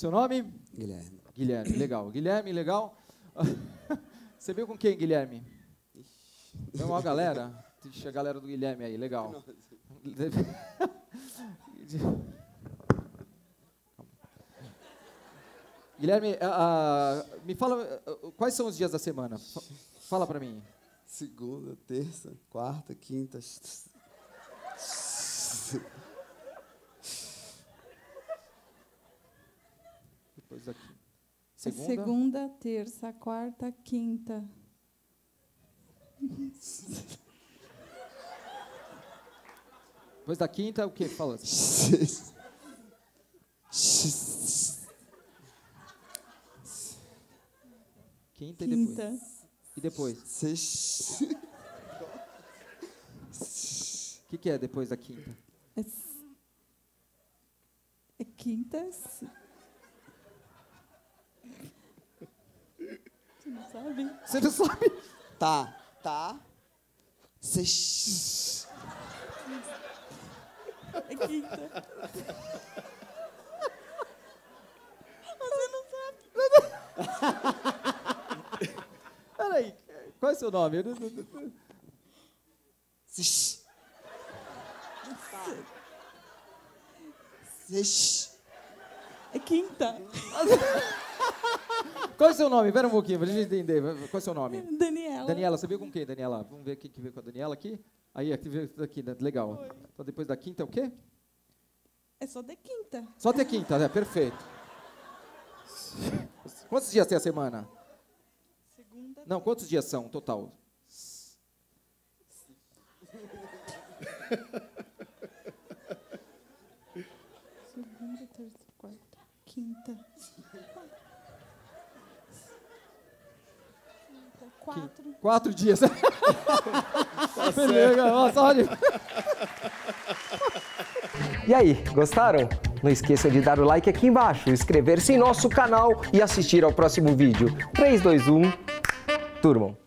Seu nome? Guilherme. Guilherme, legal. Guilherme, legal. Você veio com quem, Guilherme? Tem uma galera? Ixi, a galera do Guilherme aí, legal. Guilherme, me fala, quais são os dias da semana? Fala pra mim. Segunda, terça, quarta, quinta. Depois daqui. Segunda, terça, quarta, quinta. Depois da quinta, o que fala? Quinta e depois. E depois? O que é depois da quinta? É quinta. Você não sabe? Você não sabe? Tá. É quinta. Você não sabe? Peraí, qual é o seu nome? É quinta. Qual é o seu nome? Espera um pouquinho, pra gente entender. Qual é o seu nome? Daniela. Daniela, você veio com quem, Daniela? Vamos ver quem que veio com a Daniela aqui. Aí, aqui veio daqui, né? Legal. Oi. Então, depois da quinta é o quê? É só de quinta. Só até quinta, né? Perfeito. Quantos dias tem a semana? Segunda. Não, quantos dias são, total? Segunda, terça, quarta, quinta. 4 dias. Beleza, nossa, olha. E aí, gostaram? Não esqueça de dar o like aqui embaixo, inscrever-se em nosso canal e assistir ao próximo vídeo. 3, 2, 1, turmam!